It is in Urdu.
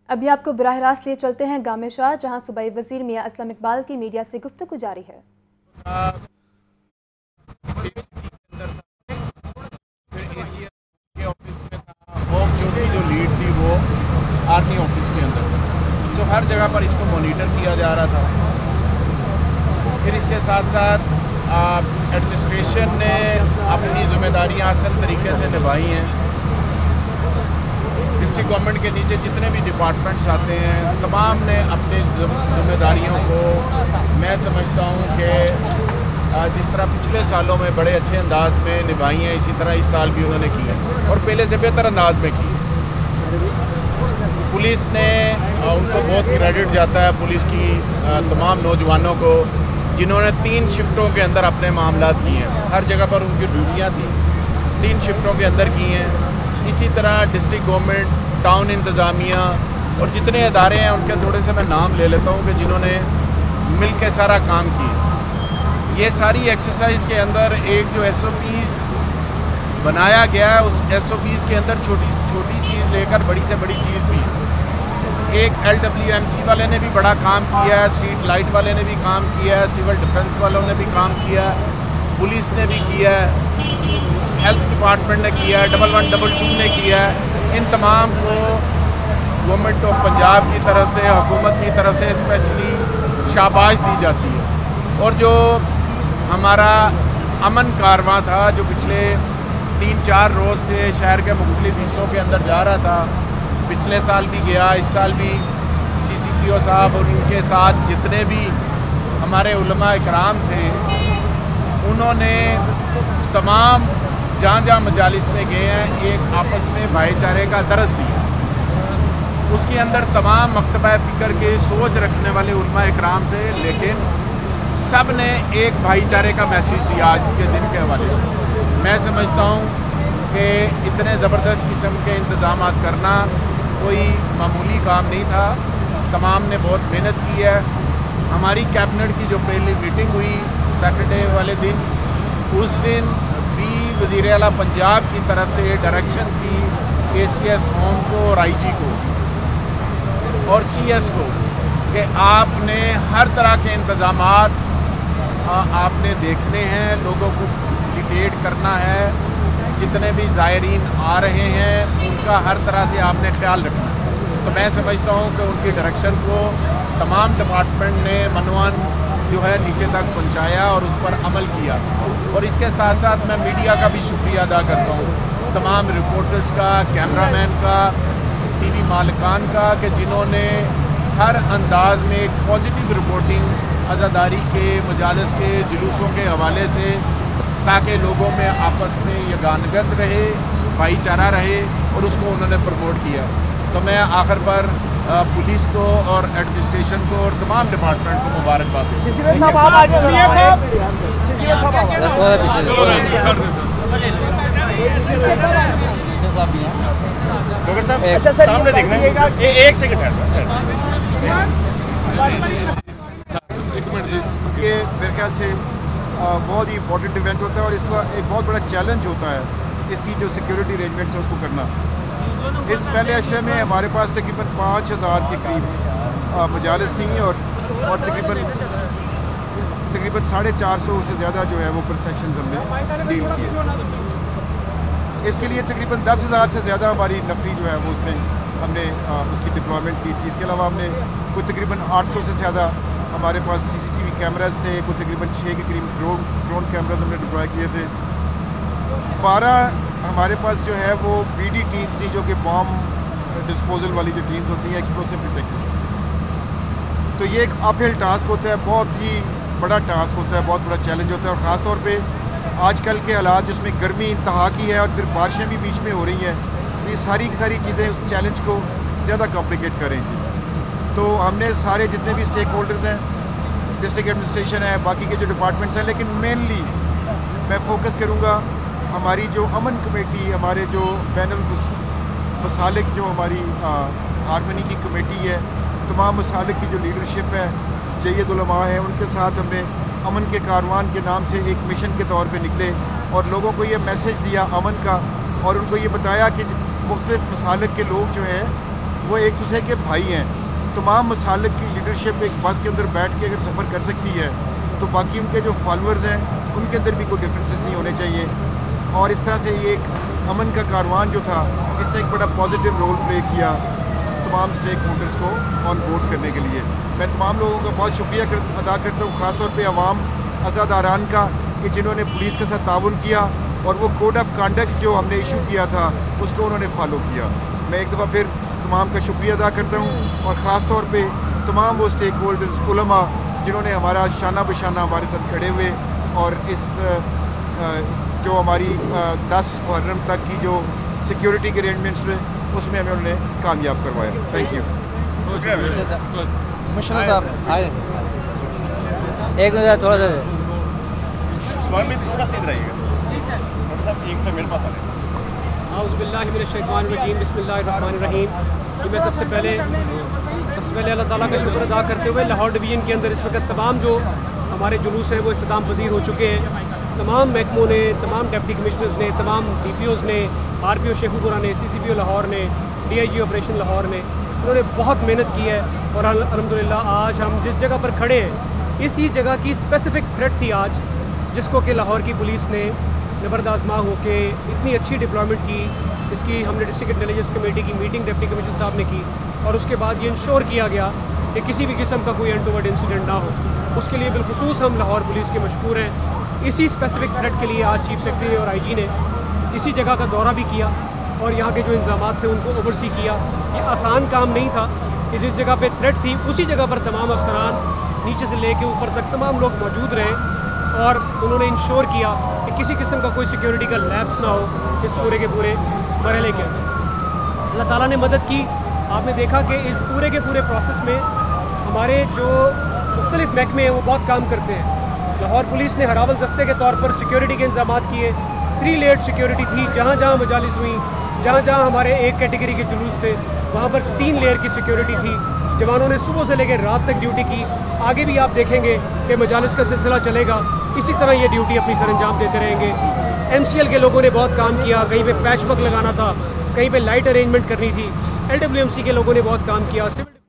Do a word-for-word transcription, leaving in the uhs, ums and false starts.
ابھی آپ کو براہ راست لیے چلتے ہیں گام شاہ، جہاں صوبائی وزیر میاں اسلم اقبال کی میڈیا سے گفتگو جاری ہے۔ جو تھی جو لیڈ تھی وہ آرمی آفس کے اندر تھی، سو ہر جگہ پر اس کو مانیٹر کیا جا رہا تھا۔ پھر اس کے ساتھ ساتھ ایڈمنسٹریشن نے اپنی ذمہ داریاں اصل طریقے سے نبھائی ہیں۔ ڈسٹرکٹ گورنمنٹ کے نیچے جتنے بھی ڈپارٹمنٹس آتے ہیں تمام نے اپنی ذمہ داریوں کو میں سمجھتا ہوں کہ جس طرح پچھلے سالوں میں بڑے اچھے انداز میں نبھائی ہیں، اسی طرح اس سال بھی انہوں نے کی ہے اور پہلے سے بہتر انداز میں کی۔ پولیس نے ان کو بہت کریڈٹ جاتا ہے، پولیس کی تمام نوجوانوں کو جنہوں نے تین شفٹوں کے اندر اپنے معاملات کیے ہیں۔ ہر جگہ پر ان کی ڈیوٹیاں تھیں، تین شفٹوں کے اندر کی ہیں۔ اسی طرح ڈسٹرکٹ گورنمنٹ، ٹاؤن انتظامیہ اور جتنے ادارے ہیں ان کے تھوڑے سے میں نام لے لیتا ہوں کہ جنہوں نے مل کے سارا کام کیا۔ یہ ساری ایکسرسائز کے اندر ایک جو ایس او پیز بنایا گیا ہے، اس ایس او پیز کے اندر چھوٹی چھوٹی چیز لے کر بڑی سے بڑی چیز بھی ایک ایل ڈبلیو ایم سی والے نے بھی بڑا کام کیا ہے، اسٹریٹ لائٹ والے نے بھی کام کیا ہے، سول ڈیفنس والوں نے بھی کام کیا ہے، پولیس نے بھی کیا ہے، ہیلتھ ڈپارٹمنٹ نے کیا ہے، ڈبل ون ڈبل ٹو نے کیا ہے۔ ان تمام کو گورنمنٹ آف پنجاب کی طرف سے، حکومت کی طرف سے اسپیشلی شاباش دی جاتی ہے۔ اور جو ہمارا امن کارواں تھا جو پچھلے تین چار روز سے شہر کے مختلف حصوں کے اندر جا رہا تھا، پچھلے سال بھی گیا، اس سال بھی سی سی پی او صاحب اور ان کے ساتھ جتنے بھی ہمارے علماء اکرام تھے انہوں نے تمام جہاں جہاں مجالس میں گئے ہیں ایک آپس میں بھائی چارے کا درس دیا۔ اس کے اندر تمام مکتبہ فکر کے سوچ رکھنے والے علماء اکرام تھے، لیکن سب نے ایک بھائی چارے کا میسیج دیا آج کے دن کے حوالے سے۔ میں سمجھتا ہوں کہ اتنے زبردست قسم کے انتظامات کرنا کوئی معمولی کام نہیں تھا، تمام نے بہت محنت کی ہے۔ ہماری کیبنٹ کی جو پہلی میٹنگ ہوئی سیٹرڈے والے دن، اس دن بھی وزیر اعلیٰ پنجاب کی طرف سے ڈائریکشن تھی اے سی ایس ہوم کو اور آئی جی کو اور سی ایس کو کہ آپ نے ہر طرح کے انتظامات آپ نے دیکھنے ہیں، لوگوں کو فیسیلیٹیٹ کرنا ہے، جتنے بھی زائرین آ رہے ہیں ان کا ہر طرح سے آپ نے خیال رکھنا ہے۔ تو میں سمجھتا ہوں کہ ان کی ڈائریکشن کو تمام ڈپارٹمنٹ نے منوان جو ہے نیچے تک پہنچایا اور اس پر عمل کیا۔ اور اس کے ساتھ ساتھ میں میڈیا کا بھی شکریہ ادا کرتا ہوں، تمام رپورٹرز کا، کیمرہ مین کا، ٹی وی مالکان کا، کہ جنہوں نے ہر انداز میں ایک پازیٹیو رپورٹنگ عزاداری کے، مجالس کے، جلوسوں کے حوالے سے، تاکہ لوگوں میں آپس میں یگانگت رہے، بھائی چارہ رہے، اور اس کو انہوں نے پروموٹ کیا۔ تو میں آخر پر پولیس کو اور ایڈمنسٹریشن کو اور تمام ڈپارٹمنٹ کو مبارکباد دیتا یہ میرے خیال سے بہت ہی امپورٹنٹ ایونٹ ہوتا ہے اور اس کا ایک بہت بڑا چیلنج ہوتا ہے اس کی جو سیکیورٹی ارینجمنٹس ہے اس کو کرنا۔ اس پہلے اشرے میں ہمارے پاس تقریباً پانچ ہزار کے قریب مجالس تھیں اور اور تقریباً تقریباً ساڑھے چار سو سے زیادہ جو ہے وہ پروسیشنز ہم نے ڈیل کیے۔ اس کے لیے تقریباً دس ہزار سے زیادہ ہماری نفری جو ہے وہ اس میں ہم نے اس کی ڈپلائمنٹ کی تھی۔ اس کے علاوہ ہم نے کوئی تقریباً آٹھ سو سے زیادہ ہمارے پاس سی سی ٹی وی کیمراز تھے، کوئی تقریباً چھ کے قریب ڈرون ڈرون کیمراز ہم نے ڈپلوائے کیے تھے۔ بارہ ہمارے پاس جو ہے وہ بی ڈی ٹیمز تھی جو کہ بام ڈسپوزل والی جو ٹیمز ہوتی ہیں، ایکسپلوسو پروٹیکشن۔ تو یہ ایک اپ ہل ٹاسک ہوتا ہے، بہت ہی بڑا ٹاسک ہوتا ہے، بہت بڑا چیلنج ہوتا ہے، اور خاص طور پہ آج کل کے حالات جس میں گرمی انتہا کی ہے اور پھر بارشیں بھی بیچ میں ہو رہی ہیں، تو یہ ساری کی ساری چیزیں اس چیلنج کو زیادہ کمپلیکیٹ کریں گی۔ تو ہم نے سارے جتنے بھی اسٹیک ہولڈرز ہیں، ڈسٹرکٹ ایڈمنسٹریشن ہے، باقی کے جو ڈپارٹمنٹس ہیں، لیکن مینلی میں فوکس کروں گا ہماری جو امن کمیٹی، ہمارے جو بین المسالک جو ہماری ہارمنی کی کمیٹی ہے، تمام مسالک کی جو لیڈرشپ ہے، جید علماء ہیں، ان کے ساتھ ہم نے امن کے کاروان کے نام سے ایک مشن کے طور پہ نکلے اور لوگوں کو یہ میسیج دیا امن کا، اور ان کو یہ بتایا کہ مختلف مسالک کے لوگ جو ہیں وہ ایک دوسرے کے بھائی ہیں. تمام مسالک کی لیڈرشپ ایک بس کے اندر بیٹھ کے اگر سفر کر سکتی ہے تو باقی ان کے جو فالورز ہیں ان کے اندر بھی کوئی ڈفرینسز نہیں ہونے چاہیے. اور اس طرح سے یہ ایک امن کا کاروان جو تھا اس نے ایک بڑا پازیٹیو رول پلے کیا تمام اسٹیک ہولڈرز کو آن بورڈ کرنے کے لیے. میں تمام لوگوں کا بہت شکریہ ادا کرتا ہوں, خاص طور پہ عوام عزاداران کا, کہ جنہوں نے پولیس کے ساتھ تعاون کیا اور وہ کوڈ آف کانڈکٹ جو ہم نے ایشو کیا تھا اس کو انہوں نے فالو کیا. میں ایک دفعہ پھر تمام کا شکریہ ادا کرتا ہوں, اور خاص طور پہ تمام وہ اسٹیک ہولڈرز, علماء جنہوں نے ہمارا شانہ بشانہ ہمارے ساتھ کھڑے ہوئے اور اس جو ہماری دس محرم تک کی جو سیکیورٹی کے ارینجمنٹس میں اس میں ہمیں انہوں نے کامیاب کروایا. Thank you. مشرف صاحب آئے ایک منٹ تھوڑا سا تھوڑا سیدھ رہیے گا صاحب, ایک سیکنڈ میرے پاس آ رہے ہیں. اعوذ باللہ من الشیطان الرجیم, بسم اللہ الرحمن الرحیم. میں سب سے پہلے سب سے پہلے اللہ تعالیٰ کا شکر ادا کرتے ہوئے لاہور ڈویژن کے اندر اس وقت تمام جو ہمارے جلوس ہیں وہ اختتام پذیر ہو چکے ہیں. تمام محکموں نے, تمام ڈپٹی کمشنرز نے, تمام ڈی پی اوز نے, R P O Sheikhupura نے, C C P O Lahore نے, D I G operation Lahore نے, انہوں نے بہت محنت کی ہے. اور الحمدللہ آج ہم جس جگہ پر کھڑے ہیں اسی جگہ کی اسپیسیفک تھریٹ تھی آج, جس کو کہ لاہور کی پولیس نے نبرد آزما ہو کے اتنی اچھی ڈپلائمنٹ کی. اس کی ہم نے ڈسٹرکٹ انٹیلیجنس کمیٹی کی میٹنگ ڈپٹی کمشنر صاحب نے کی, اور اس کے بعد یہ انشور کیا گیا کہ کسی بھی قسم کا کوئی انٹروورڈ انسیڈنٹ نہ ہو. اس کے لیے بالخصوص ہم لاہور پولیس کے مشکور ہیں. اسی اسپیسیفک تھریٹ کے لیے آج چیف سیکرٹری اور آئی جی نے اسی جگہ کا دورہ بھی کیا اور یہاں کے جو انتظامات تھے ان کو اوورسی کیا. یہ آسان کام نہیں تھا کہ جس جگہ پہ تھریٹ تھی اسی جگہ پر تمام افسران نیچے سے لے کے اوپر تک تمام لوگ موجود رہے, اور انہوں نے انشور کیا کہ کسی قسم کا کوئی سیکیورٹی کا لیپس نہ ہو اس پورے کے پورے مرحلے کے اندر. اللہ تعالیٰ نے مدد کی. آپ نے دیکھا کہ اس پورے کے پورے پروسیس میں ہمارے جو مختلف محکمے ہیں وہ بہت کام کرتے ہیں. لاہور پولیس نے ہراول دستے کے طور پر سیکیورٹی کے انتظامات کیے. تھری لیئرڈ سیکیورٹی تھی, جہاں جہاں مجالس ہوئیں, جہاں جہاں ہمارے ایک کیٹیگری کے جلوس تھے وہاں پر تین لیئر کی سیکیورٹی تھی. جوانوں نے صبح سے لے کے رات تک ڈیوٹی کی. آگے بھی آپ دیکھیں گے کہ مجالس کا سلسلہ چلے گا, اسی طرح یہ ڈیوٹی اپنی سر انجام دیتے رہیں گے. ایم سی ایل کے لوگوں نے بہت کام کیا, کہیں پہ پیچ ورک لگانا تھا, کہیں پہ لائٹ ارینجمنٹ کرنی تھی. ایل ڈبلیو ایم سی کے لوگوں نے بہت کام کیا.